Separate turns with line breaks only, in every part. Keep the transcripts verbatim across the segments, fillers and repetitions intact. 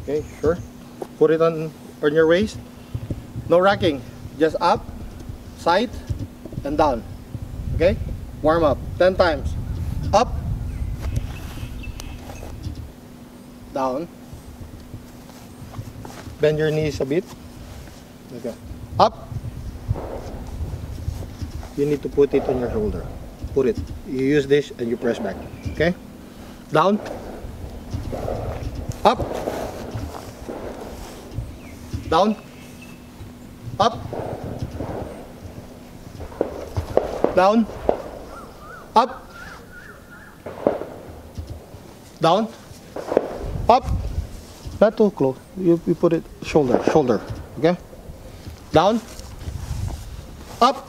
Okay, sure. Put it on, on your waist. No racking. Just up, side, and down. Okay? Warm up. ten times. Up. Down. Bend your knees a bit. Okay. Up. You need to put it on your shoulder. Put it. You use this and you press back. Okay? Down. Up. Down. Up. Down. Up. Down. Up. Not too close. You, you put it shoulder, shoulder. Okay? Down. Up.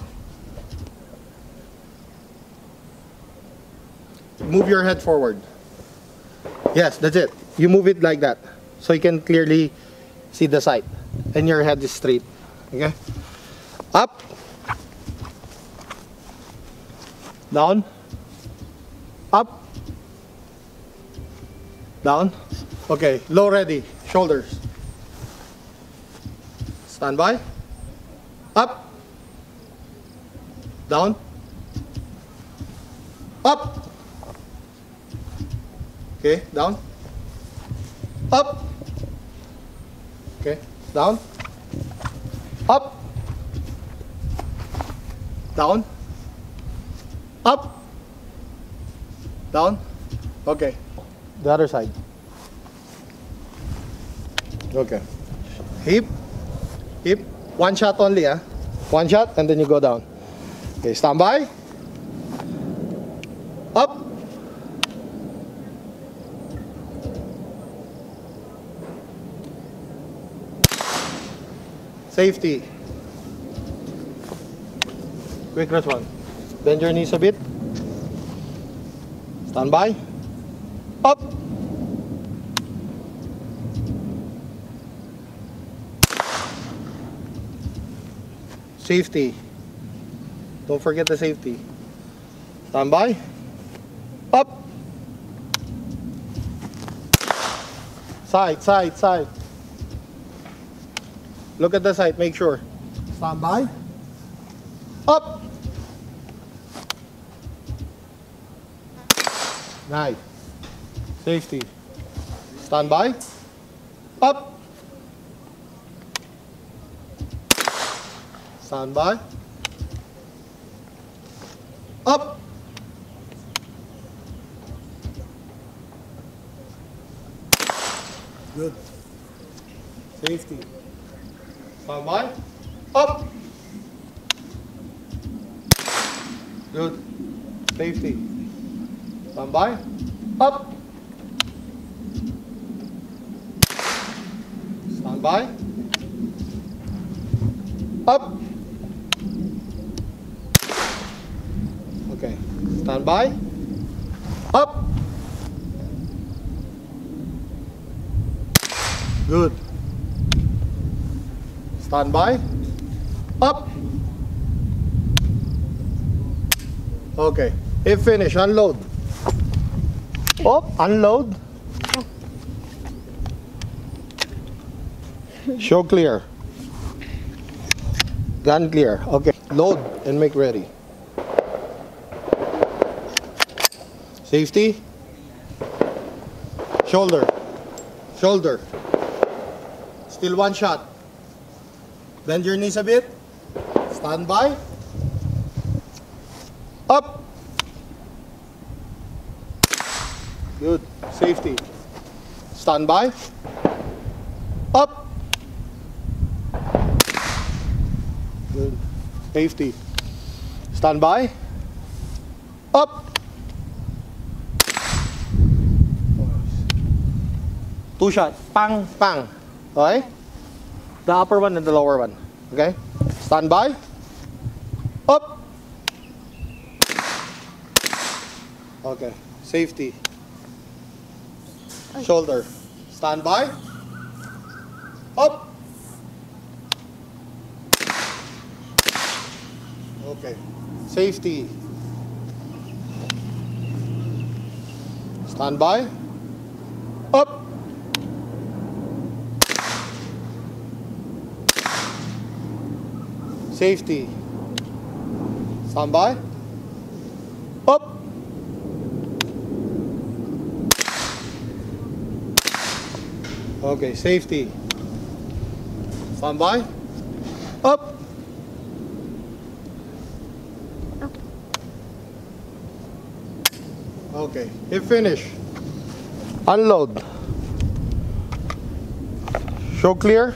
Move your head forward. Yes, that's it. You move it like that so you can clearly see the side and your head is straight. Okay? Up. Down. Up. Down. Okay, low ready. Shoulders. Stand by. Up. Down. Up. Okay, down. Up. Okay, down. Up. Down. Up. Down. Okay. The other side. Okay. Hip. Hip. One shot only, ah. One shot and then you go down. Okay, stand by. Up. Safety. Quick response. Bend your knees a bit. Stand by. Up. Safety. Don't forget the safety. Stand by. Up. Side, side, side. Look at the side, make sure. Stand by. Up. Nice. Safety. Stand by. Up. Stand by. Up. Good. Safety. Stand by. Up. Good. Safety. Stand by. Up. Stand by. Up. Okay. Stand by. Up. Good. Stand by. Up. Okay. If finished, unload. Up, unload. Show clear. Gun clear. Okay. Load and make ready. Safety. Shoulder. Shoulder. Still one shot. Bend your knees a bit. Stand by. Up. Good. Safety. Stand by. Up. Good. Safety. Stand by. Up. Two shots. Pang, pang. Okay? The upper one and the lower one. Okay? Stand by. Up. Okay. Safety. Shoulder. Stand by. Up. Okay. Safety. Stand by. Up. Safety. Stand by. Up. Okay, safety. Stand by. Up. Okay, hit finish. Unload. Show clear.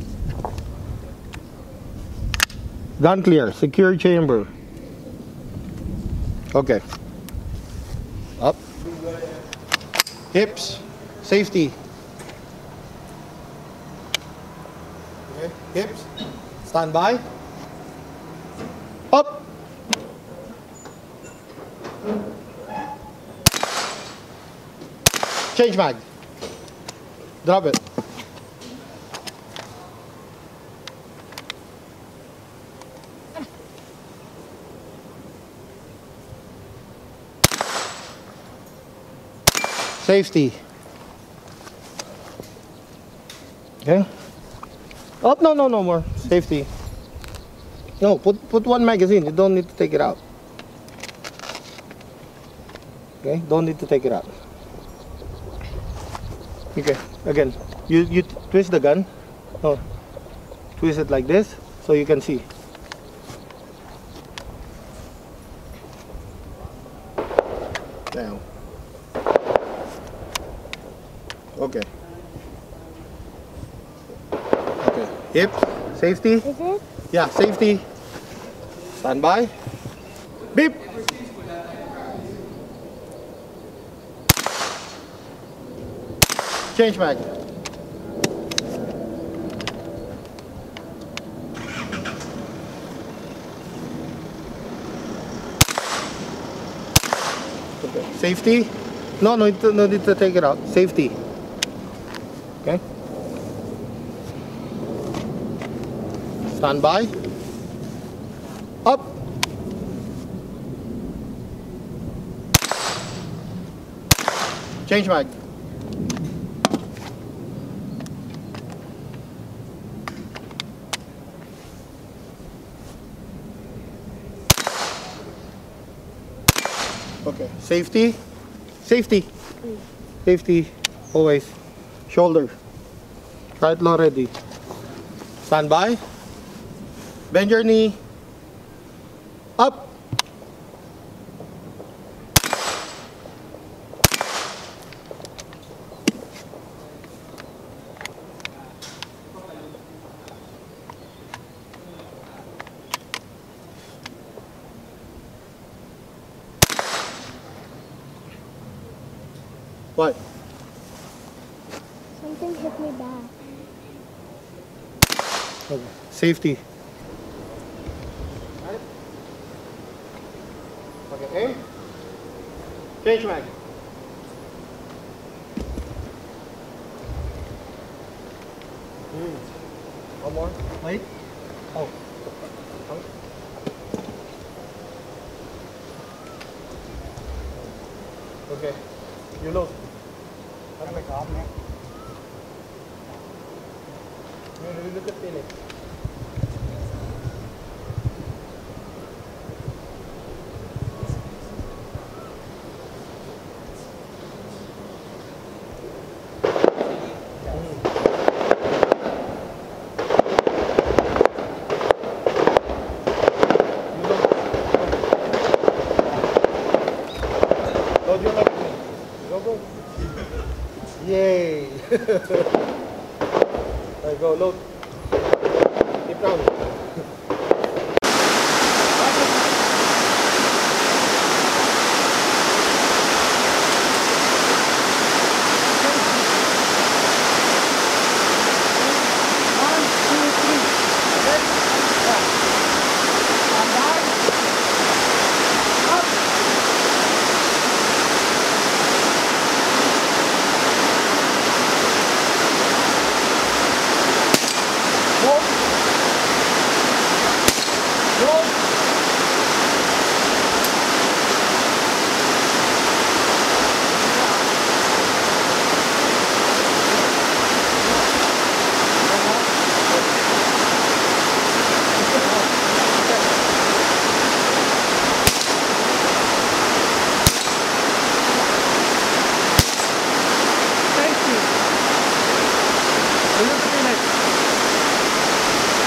Gun clear. Secure chamber. Okay. Up. Hips. Safety. Okay. Hips. Stand by. Up. Change mag. Drop it. Safety. Okay. Oh, no, no, no more. Safety. No, put, put one magazine. You don't need to take it out. Okay, don't need to take it out. Okay, again, you, you twist the gun. No, twist it like this so you can see. Down. Okay. Okay. Hip. Safety.
Is it?
Yeah, safety. Stand by. Beep. Change mag. Okay. Safety. No, no, no need to take it out. Safety. Okay. Stand by. Up. Change mag. Okay. Safety. Safety. Safety. Always. Shoulder. Right low ready. Stand by. Bend your knee. Up. What?
Something hit me back.
Okay. Safety. Right. Okay, aim. Change mag. Mm. One more. Wait. Oh. Oh. Okay. You look. That's my cop, man. You look at Philip. Yay! Alright, go, load. Keep down.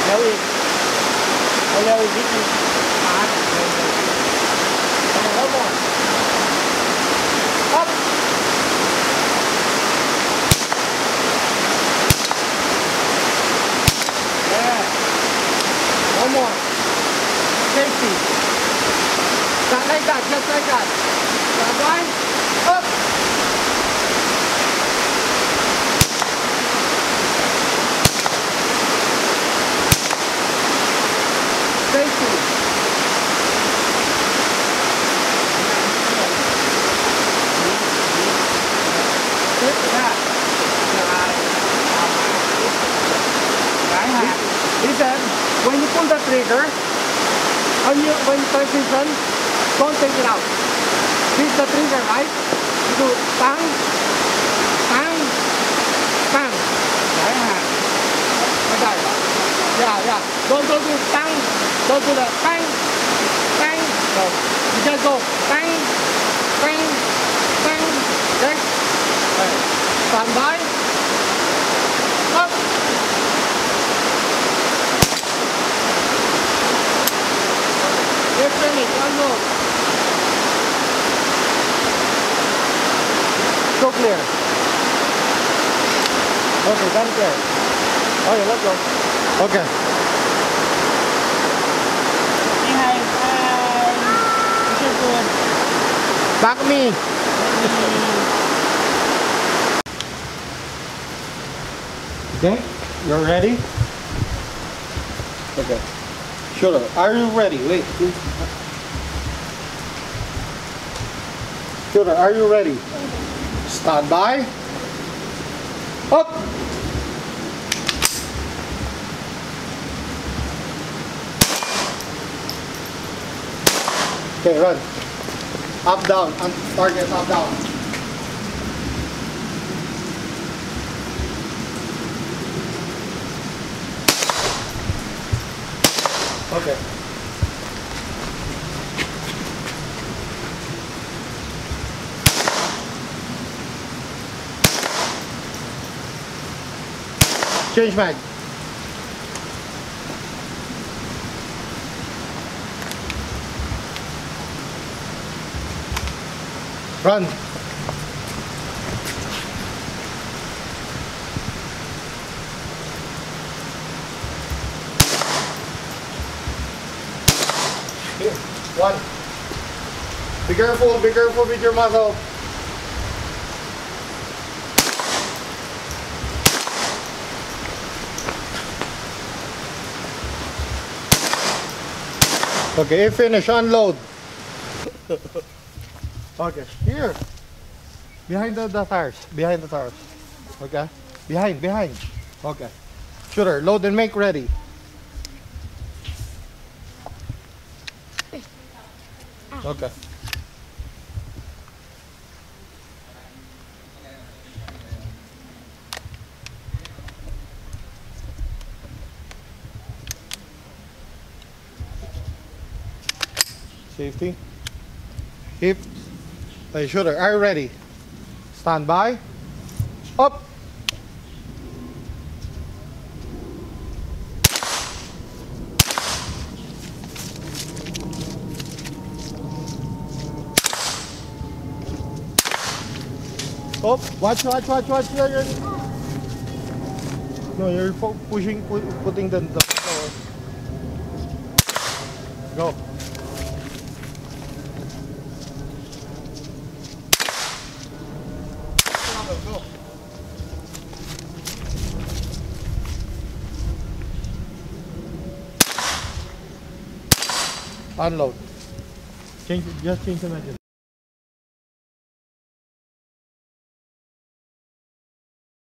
L E D. L E D. Hot. One more. Up. Yeah. One more. Safety. Not like that, just like that. Stand by. Up. Safety. He said, when you pull the trigger, when you when you transition, don't take it out. This is the trigger, right? You do bang, bang, bang. Okay. Yeah, yeah. Don't don't do bang. Don't do the bang, bang. No. You just go bang, bang, bang. Okay. Okay. Stand by. Up. You're finished. Unload. So clear. Okay, done clear. Okay, let's go.
Okay.
Hi, hi. Mr. Good.
Back me. Okay, you're ready? Okay. Shooter, are you ready? Wait. Shooter, are you ready? Stand by. Up. Okay, run. Up, down. On target, up, down. Okay. Change mag. Run. Here, one. Be careful, be careful with your muzzle. Okay, finish, unload. Okay, here. Behind the, the tires. Behind the tires. Okay? Behind, behind. Okay. Shooter, load and make ready. Okay. Safety. Hip. Hey, shooter, are you ready? Stand by. Up. Up. Watch, watch, watch, watch. You're, you're... No, you're pushing, put, putting the, the power. Go. Go. Unload. Change, just change the magazine.